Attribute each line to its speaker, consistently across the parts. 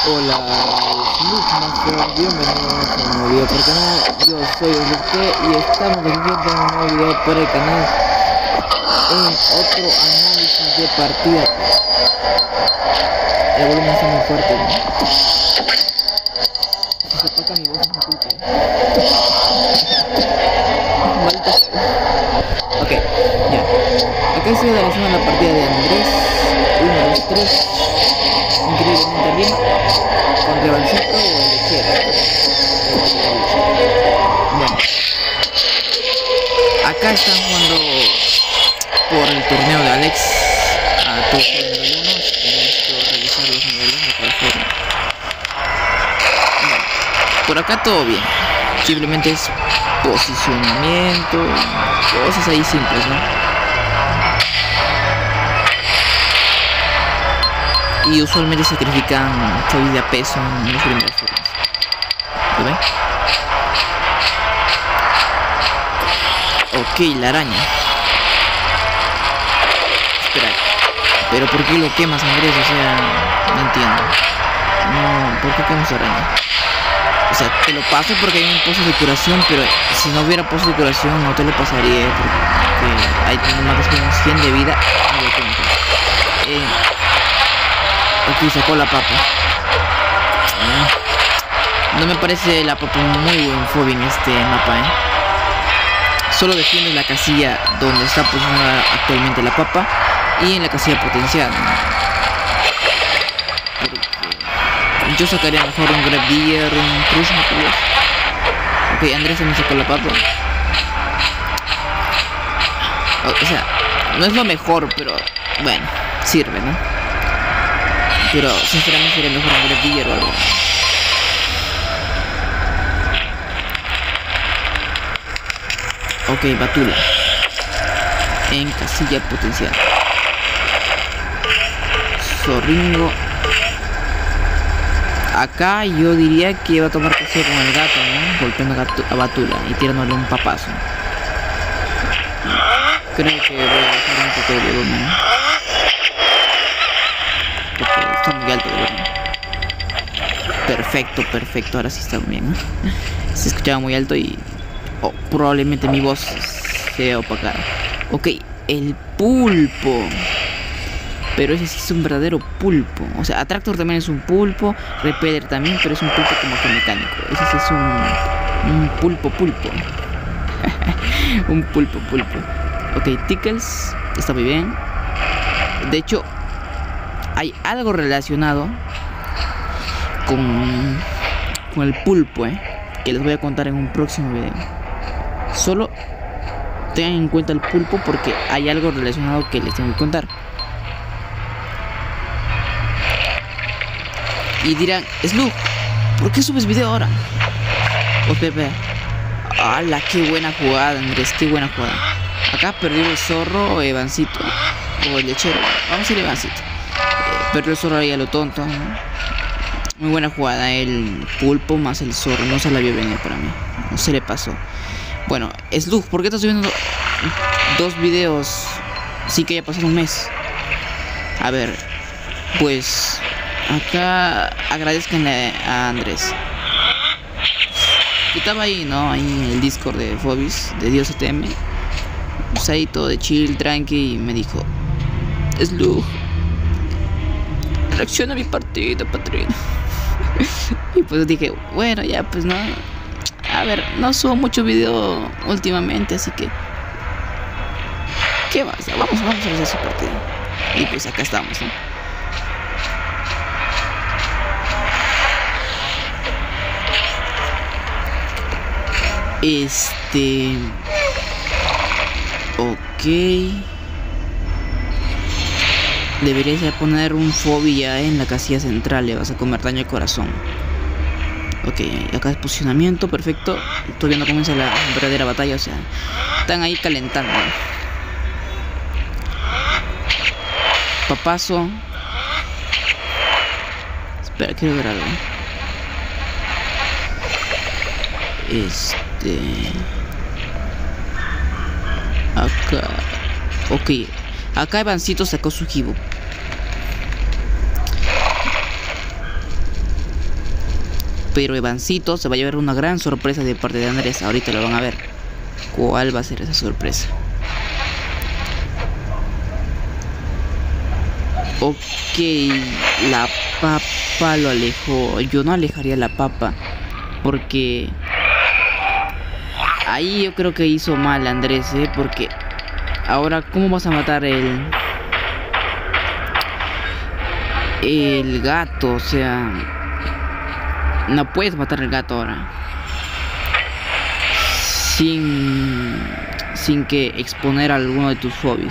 Speaker 1: Hola, Snoopmaster, bienvenidos a un nuevo video por el canal. Yo soy Luke y estamos aquí en un nuevo video por el canal en otro análisis de partida. El volumen está muy fuerte, ¿no? Si se toca mi voz es mi culpa. Maldita sea. Ok, ya. Acá estoy analizando la partida de Andrés. 1, 2, 3. Increíblemente arriba. Con Revancito o el lechero. Bueno, acá están jugando por el torneo de Alex a todos los nivel 1. Tenemos que revisar los niveles de otra forma. Bueno, por acá todo bien. Simplemente es posicionamiento, cosas ahí simples, ¿no? Y usualmente sacrifican choice de a peso en los primeros turnos. ¿Lo ven? Ok, la araña. Espera. Pero ¿por qué lo quemas, Andrés? O sea, no entiendo. No, ¿por qué quemas araña? O sea, te lo paso porque hay un pozo de curación, pero si no hubiera pozo de curación no te lo pasaría porque hay más que unos 100 de vida. No lo cuento. Ok, sacó la papa. No me parece la papa muy buen fobi en este mapa, Solo defiende la casilla donde está posicionada actualmente la papa y en la casilla potencial. Yo sacaría mejor un Grab Deer, un Crush, Ok, Andrés también sacó la papa. O sea, no es lo mejor, pero bueno, sirve, ¿no? Pero sinceramente sería mejor un Grab Deer o algo. Ok, Batula en casilla potencial. Zorringo. Acá yo diría que va a tomar casilla con el gato, ¿no? Golpeando a Batula y tirándole un papazo. Creo que voy a bajar un poco de volumen, porque está muy alto de volumen. Perfecto, perfecto, ahora sí está bien, ¿no? Se escuchaba muy alto y probablemente mi voz se opacada. Ok, el pulpo. Pero ese sí es un verdadero pulpo. O sea, Attractor también es un pulpo. Repeller también, pero es un pulpo como que mecánico. Ese sí es un pulpo. Un pulpo. Ok, Tickles está muy bien. De hecho, hay algo relacionado con el pulpo, que les voy a contar en un próximo video. Solo tengan en cuenta el pulpo porque hay algo relacionado que les tengo que contar. Y dirán, Slug, ¿por qué subes video ahora? Pepe. ¡Hala! ¡Qué buena jugada, Andrés! ¡Qué buena jugada! Acá perdió el zorro o Evancito. O el lechero. Vamos a ir Evancito. Perdió el zorro ahí a lo tonto, ¿no? Muy buena jugada. El pulpo más el zorro. No se la vio venir para mí. No se le pasó. Bueno, Slug, ¿por qué estás subiendo 2 videos sin que haya pasado un mes? A ver, pues acá agradezcanle a Andrés. Que estaba ahí, ¿no? Ahí en el Discord de Phobis, de Dios ETM. Pues ahí todo de chill, tranqui. Y me dijo, Slug, reacciona a mi partida, patrón. Y pues dije, bueno, ya pues no. A ver, no subo mucho video últimamente, así que ¿qué más? Vamos a hacer su partida. Y pues acá estamos, ¿no? Ok. Deberías ya poner un fobia en la casilla central. Le vas a comer daño al corazón. Ok, acá es posicionamiento, perfecto. Todavía no comienza la verdadera batalla, o sea, están ahí calentando. Papazo. Espera, quiero ver algo. Acá. Ok. Acá Evancito sacó su Gibo. Pero Evancito se va a llevar una gran sorpresa de parte de Andrés. Ahorita lo van a ver. ¿Cuál va a ser esa sorpresa? Ok, la papa lo alejó. Yo no alejaría la papa, porque ahí yo creo que hizo mal Andrés, porque ahora ¿cómo vas a matar el gato? O sea, no puedes matar el gato ahora sin que exponer a alguno de tus fobios.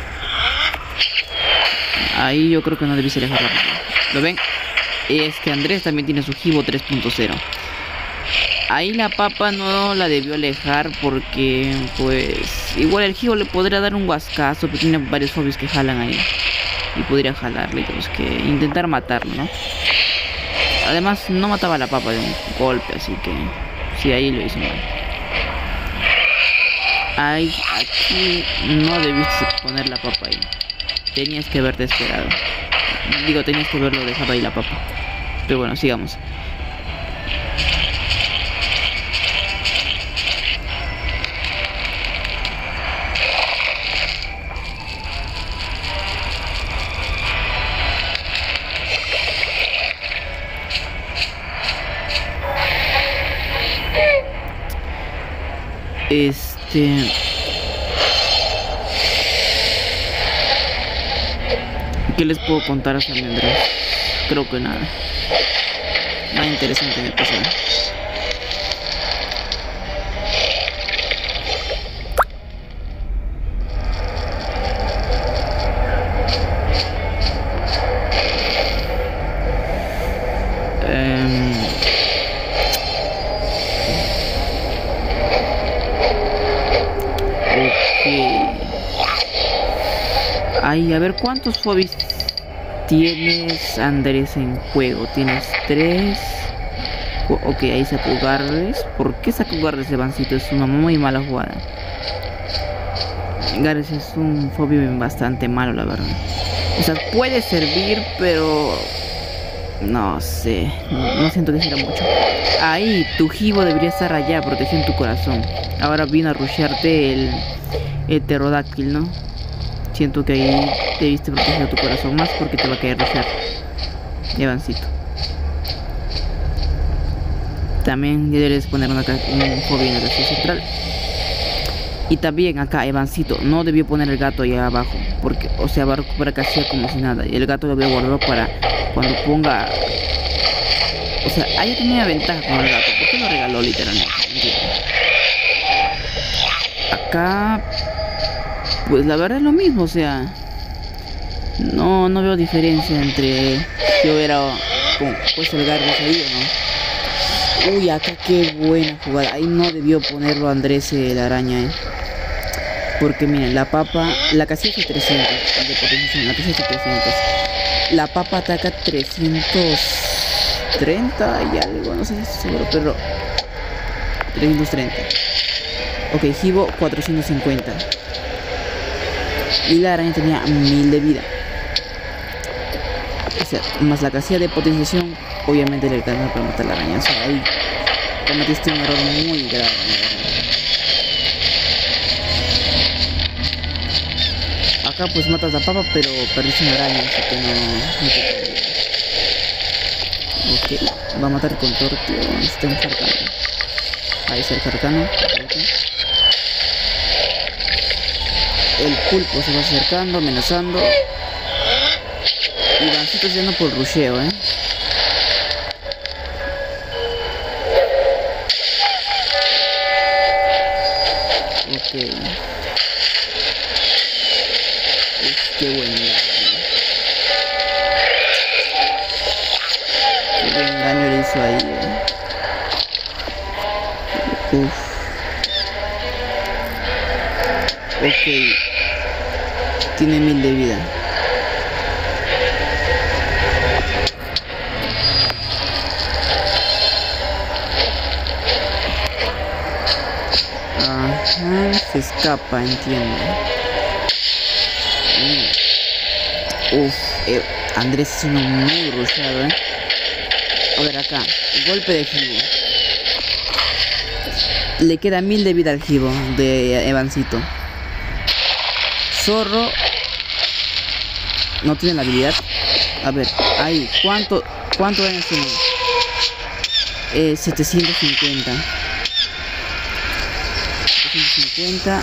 Speaker 1: Ahí yo creo que no debiste alejar la papa. ¿Lo ven? Es que Andrés también tiene su Hibo 3.0. Ahí la papa no la debió alejar porque, pues, igual el Hibo le podría dar un guascazo, pero tiene varios fobios que jalan ahí. Y podría jalarle, tenemos que intentar matarlo, ¿no? Además, no mataba a la papa de un golpe, así que sí, ahí lo hizo mal. Ahí, aquí no debiste poner la papa ahí. Tenías que haberte esperado. Digo, tenías que haberlo dejado ahí la papa. Pero bueno, sigamos. ¿Qué les puedo contar a San Andrés? Creo que nada. Nada interesante me pasó. Ay, a ver, ¿cuántos fobies tienes, Andrés, en juego? Tienes 3. Ok, ahí sacó Garles. ¿Por qué sacó Garles, Evancito? Es una muy mala jugada. Garles es un fobio bastante malo, la verdad. O sea, puede servir, pero no sé, no siento que sirva mucho. Ahí, tu Hibo debería estar allá, protegiendo tu corazón. Ahora vino a rushearte el pterodáctil, ¿no? Siento que ahí debiste proteger a tu corazón más, porque te va a caer rushear. Evancito. También debes poner un fobio en la casilla central. Y también acá, Evancito no debió poner el gato allá abajo, porque, o sea, va a recuperar casilla como si nada. Y el gato lo voy a guardar para cuando ponga. O sea, ahí tenía ventaja con el gato. ¿Por qué lo regaló literalmente? Acá, pues la verdad es lo mismo, o sea, no veo diferencia entre si hubiera puesto el Garros ahí o no. Uy, acá qué buena jugada. Ahí no debió ponerlo Andrés la araña, porque miren, la papa, la casilla es 300 de potencia, la casilla es 300. La papa ataca 330 y algo, no sé si estoy seguro, pero 330. Ok, Hibo 450. Y la araña tenía 1000 de vida. O sea, más la casilla de potenciación, obviamente le alcanza para matar a la araña. O sea, ahí cometiste un error muy grave. Acá pues matas la papa, pero perdiste una araña, así que no te conviene. Ok, va a matar con Tortio. Está un cercano. Ahí está el cercano. El pulpo se va acercando, amenazando. Y Vancito yendo por rusheo, Ok. Qué buen engaño le hizo ahí, Uf. Ok. Tiene 1000 de vida. Ajá, se escapa, entiendo. Uf, Andrés es uno muy rusheado, A ver acá, golpe de Hibo. Le queda 1000 de vida al Hibo de Evancito. Zorro no tiene la habilidad. A ver, ahí, ¿cuánto daño tiene? 750. 750.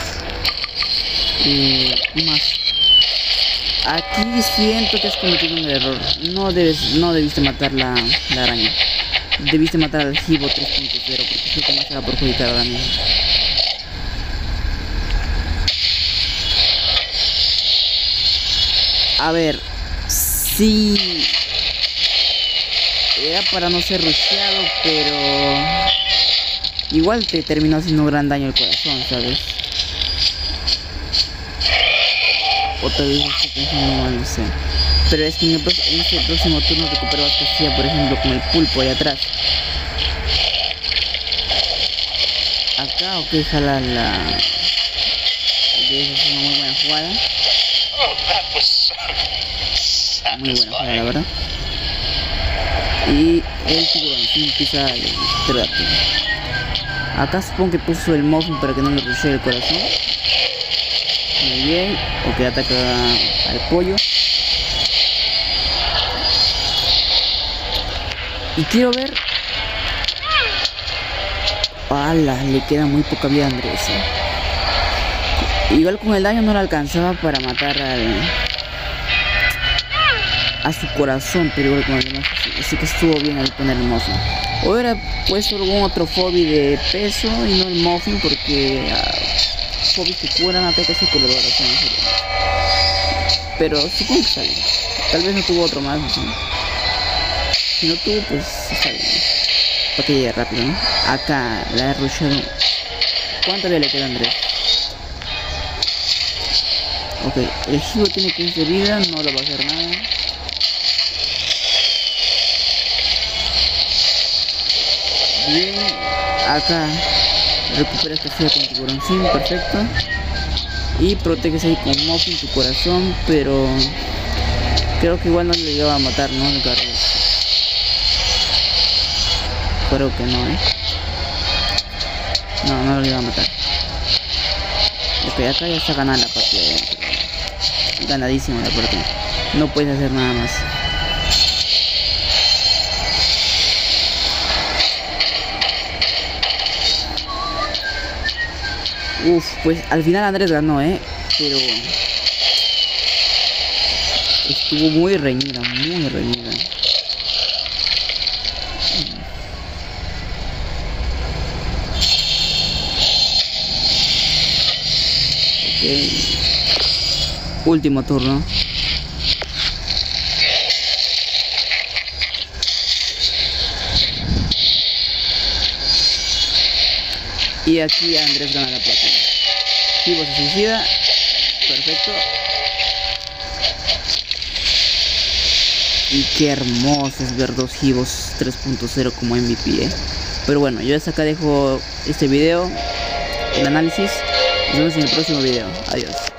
Speaker 1: Más. Aquí siento que has cometido un error. No debiste matar la araña. Debiste matar al Hibo 3.0 porque es lo que más se va a perjudicar ahora mismo. A ver, sí, era para no ser rusheado, pero igual te terminó haciendo gran daño al corazón, ¿sabes? O tal vez estoy pensando mal, no sé. Pero es que en este próximo turno recupero Ascasia, por ejemplo, con el pulpo ahí atrás. Acá, ok, jala la... Esa es una muy buena jugada. Muy buena jugada, la verdad. Y el tiburón sí empieza el pterodáctilo. Acá supongo que puso el muffin para que no le rushee el corazón. Muy bien. Ok, ataca al pollo. Y quiero ver... ¡Hala! Le queda muy poca vida a Andrés. Igual con el daño no le alcanzaba para matar a su corazón, pero igual con el demás sí que estuvo bien ahí poner el muffin. O hubiera puesto algún otro Phobi de peso y no el muffin, porque Phobis que curan ataques y corredores, ¿no? Pero supongo que está bien. Tal vez no tuvo otro más, no sé. Si no tuvo, pues está bien. Para que llegue rápido, ¿no? Acá la he rushado. ¿Cuánta vida le queda a Andrés? Ok, el Hibo tiene 15 de vida, no le va a hacer nada. Bien, acá recuperas tu fila con tiburón, sí, perfecto. Y proteges ahí con muffin tu corazón, pero creo que igual no le iba a matar, ¿no? Creo que no, no lo iba a matar. Ok, acá ya está ganada la partida. Ganadísima la partida. No puedes hacer nada más. Uf, pues al final Andrés ganó, pero estuvo muy reñida, muy reñida. Ok. Último turno. Y aquí Andrés gana la partida. Hibo se suicida. Perfecto. Y qué hermoso es ver dos Hibos 3.0 como MVP, Pero bueno, yo hasta acá dejo este video, el análisis. Nos vemos en el próximo video. Adiós.